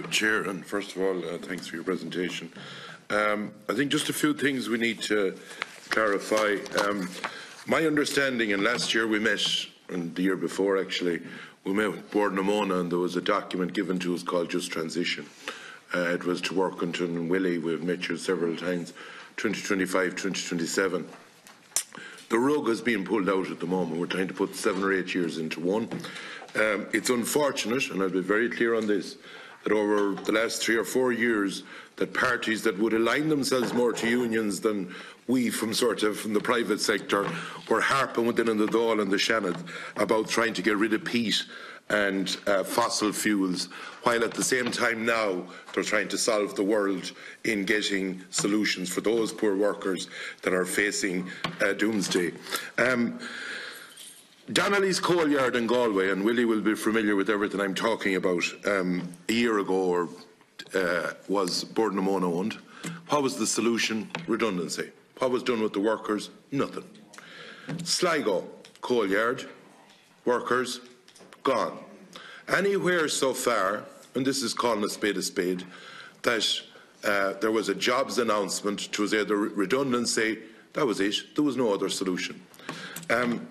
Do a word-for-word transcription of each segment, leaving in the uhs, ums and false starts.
Chair, and first of all, uh, thanks for your presentation. Um, I think just a few things we need to clarify. Um, my understanding, and last year we met, and the year before actually, we met with Bord na Móna, and there was a document given to us called Just Transition. Uh, it was to Workington and Willie. We've met you several times, twenty twenty-five, twenty twenty-seven. The rug has been pulled out at the moment. We're trying to put seven or eight years into one. Um, it's unfortunate, and I'll be very clear on this, that over the last three or four years, that parties that would align themselves more to unions than we from sort of from the private sector were harping within the Dáil and the Shannon about trying to get rid of peat and uh, fossil fuels, while at the same time now they're trying to solve the world in getting solutions for those poor workers that are facing uh, doomsday. Um, Donnelly's coal yard in Galway, and Willie will be familiar with everything I'm talking about, um, a year ago or, uh, was Bord na Móna owned. What was the solution? Redundancy. What was done with the workers? Nothing. Sligo coal yard, workers, gone. Anywhere so far, and this is calling a spade a spade, that uh, there was a jobs announcement, it was either redundancy, that was it, there was no other solution. Um,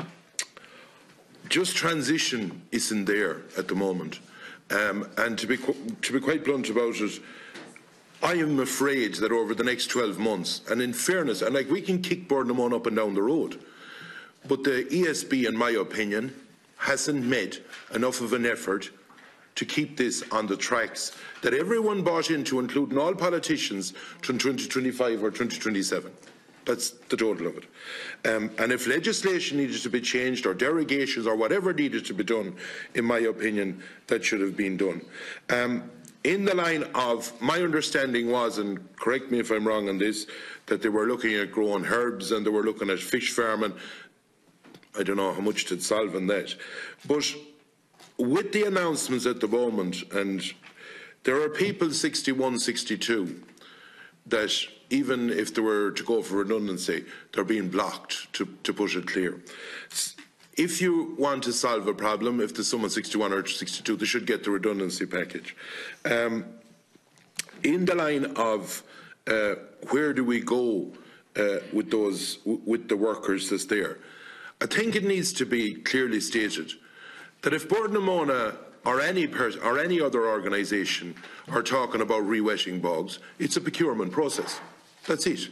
Just transition isn't there at the moment, um, and to be to be quite blunt about it, I am afraid that over the next twelve months, and in fairness, and like we can kick Bord na Móna up and down the road, but the E S B, in my opinion, hasn't made enough of an effort to keep this on the tracks that everyone bought into, including all politicians, from twenty twenty-five or twenty twenty-seven. That's the total of it. Um, and if legislation needed to be changed or derogations or whatever needed to be done, in my opinion, that should have been done. Um, in the line of, my understanding was, and correct me if I'm wrong on this, that they were looking at growing herbs and they were looking at fish farming. I don't know how much to solve on that. But with the announcements at the moment, and there are people sixty-one, sixty-two, that even if they were to go for redundancy, they're being blocked, to, to put it clear. If you want to solve a problem, if there's someone sixty-one or sixty-two, they should get the redundancy package. Um, in the line of uh, where do we go uh, with those, with the workers that's there, I think it needs to be clearly stated that if Bord na Móna or any person or any other organisation are talking about re-wetting bogs, it's a procurement process. That's it.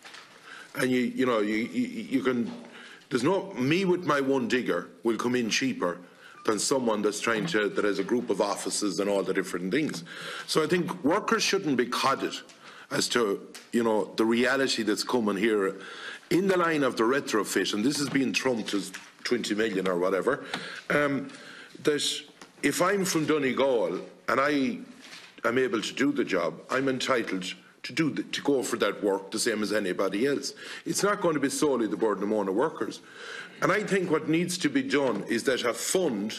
And you, you know, you, you, you can. There's no me with my one digger will come in cheaper than someone that's trying to that has a group of offices and all the different things. So I think workers shouldn't be codded as to you know the reality that's coming here in the line of the retrofit, and this is being trumped as twenty million or whatever. Um, that if I'm from Donegal and I am able to do the job, I'm entitled to do the, to go for that work the same as anybody else. It's not going to be solely the Bord na Móna workers. And I think what needs to be done is that a fund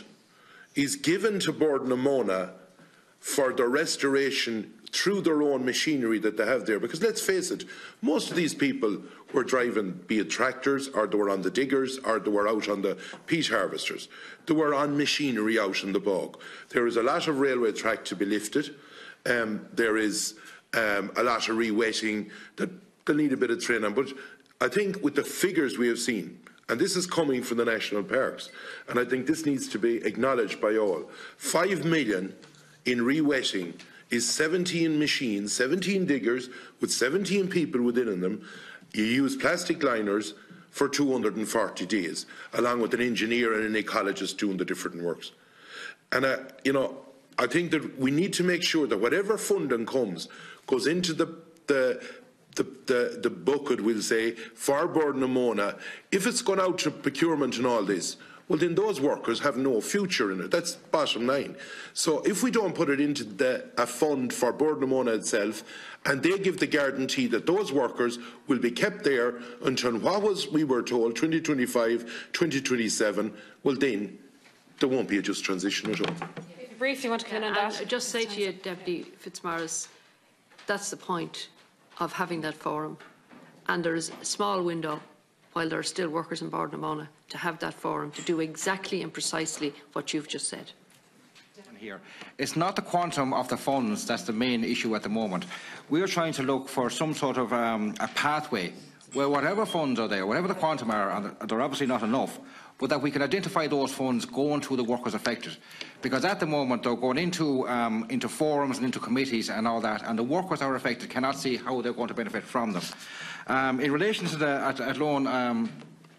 is given to Bord na Móna for the restoration through their own machinery that they have there. Because let's face it, most of these people were driving, be it tractors, or they were on the diggers, or they were out on the peat harvesters. They were on machinery out in the bog. There is a lot of railway track to be lifted. Um, there is um, a lot of re-wetting that they'll need a bit of training. But I think with the figures we have seen, and this is coming from the national parks, and I think this needs to be acknowledged by all, five million in re-wetting is seventeen machines, seventeen diggers with seventeen people within them. You use plastic liners for two hundred forty days, along with an engineer and an ecologist doing the different works. And, uh, you know, I think that we need to make sure that whatever funding comes goes into the, the, the, the, the bucket, we'll say, for Bord na Móna. If it's gone out to procurement and all this, well, then those workers have no future in it. That's bottom line. So if we don't put it into the, a fund for Bord na Móna itself, and they give the guarantee that those workers will be kept there until what was, we were told, twenty twenty-five, twenty twenty-seven, well then, there won't be a just transition at all. Briefly want to comment on that. I'd just say to you, Deputy Fitzmaurice, that's the point of having that forum. And there is a small window, while there are still workers in Bord na Móna, to have that forum to do exactly and precisely what you've just said. here. It's not the quantum of the funds that's the main issue at the moment. We're trying to look for some sort of um, a pathway where whatever funds are there, whatever the quantum are, and they're obviously not enough, but that we can identify those funds going to the workers affected. Because at the moment they're going into, um, into forums and into committees and all that, and the workers that are affected cannot see how they're going to benefit from them. Um, in relation to the at, at loan um,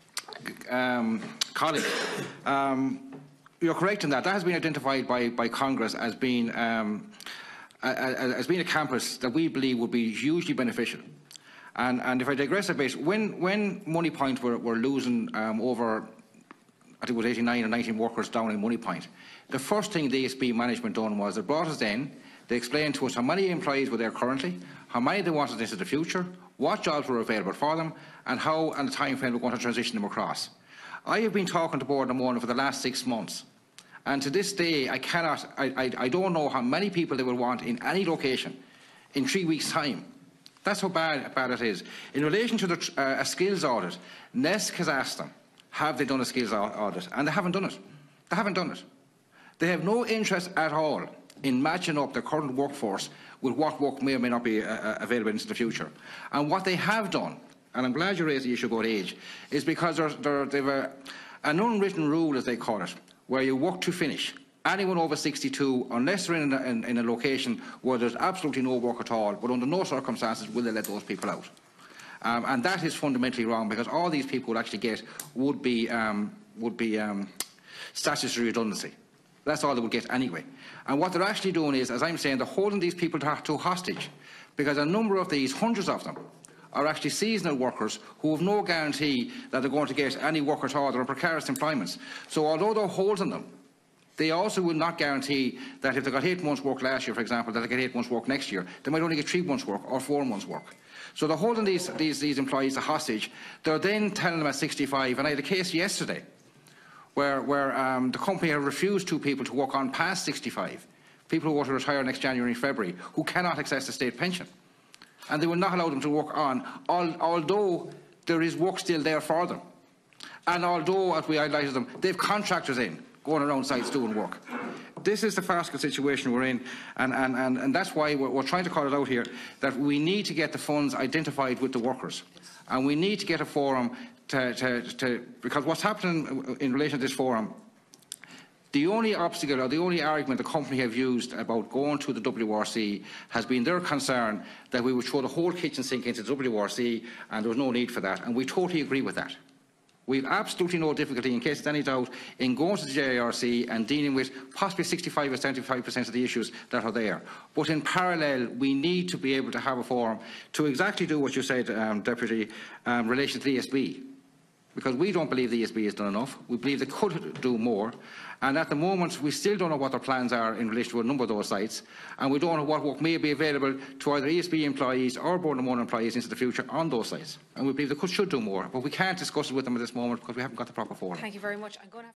um, colleague, um, you're correct in that. That has been identified by, by Congress as being, um, as being a campus that we believe would be hugely beneficial. And, and if I digress a bit, when, when Moneypoint were, were losing um, over, I think it was eighty-nine or nineteen workers down in Moneypoint, the first thing the E S B management done was they brought us in, they explained to us how many employees were there currently, how many they wanted into the future, what jobs were available for them, and how and the time frame we're going to transition them across. I have been talking to Board and Morning for the last six months, and to this day I cannot, I, I, I don't know how many people they will want in any location in three weeks' time. That's how bad, bad it is. In relation to the, uh, a skills audit, N E S C has asked them, have they done a skills audit? And they haven't done it. They haven't done it. They have no interest at all in matching up their current workforce with what work may or may not be uh, available into the future. And what they have done, and I'm glad you raised the issue about age, is because they're, they're, they've a, an unwritten rule, as they call it, where you work to finish. Anyone over sixty-two, unless they're in a, in, in a location where there's absolutely no work at all, but under no circumstances will they let those people out. Um, and that is fundamentally wrong, because all these people would actually get would be, um, would be um, statutory redundancy. That's all they would get anyway. And what they're actually doing is, as I'm saying, they're holding these people to, to hostage, because a number of these, hundreds of them, are actually seasonal workers who have no guarantee that they're going to get any work at all. They're in precarious employments. So although they're holding them, they also will not guarantee that if they got eight months' work last year, for example, that they get eight months' work next year. They might only get three months' work or four months' work. So they're holding these, these, these employees a hostage. They're then telling them at sixty-five, and I had a case yesterday where, where um, the company had refused two people to work on past sixty-five, people who want to retire next January and February, who cannot access the state pension. And they will not allow them to work on, al although there is work still there for them. And although, as we highlighted them, they have contractors in, going around sites doing work. This is the farcical situation we're in, and, and, and, and that's why we're, we're trying to call it out here, that we need to get the funds identified with the workers. And we need to get a forum to, to, to because what's happening in relation to this forum, the only obstacle or the only argument the company have used about going to the W R C has been their concern that we would throw the whole kitchen sink into the W R C, and there was no need for that. And we totally agree with that. We have absolutely no difficulty, in case there's any doubt, in going to the J I R C and dealing with possibly sixty-five or seventy-five percent of the issues that are there. But in parallel, we need to be able to have a forum to exactly do what you said, um, Deputy, um, in relation to the E S B. Because we don't believe the E S B has done enough. We believe they could do more. And at the moment, we still don't know what their plans are in relation to a number of those sites. And we don't know what work may be available to either E S B employees or Board and Morning employees into the future on those sites. And we believe they could, should do more. But we can't discuss it with them at this moment because we haven't got the proper forum. Thank you very much. I'm going to